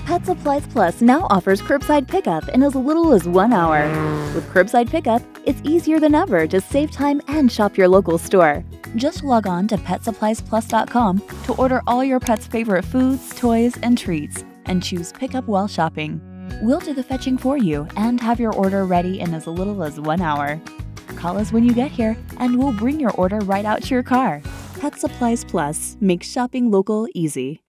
Pet Supplies Plus now offers curbside pickup in as little as 1 hour. With curbside pickup, it's easier than ever to save time and shop your local store. Just log on to PetSuppliesPlus.com to order all your pet's favorite foods, toys, and treats, and choose Pickup while shopping. We'll do the fetching for you and have your order ready in as little as 1 hour. Call us when you get here, and we'll bring your order right out to your car. Pet Supplies Plus makes shopping local easy.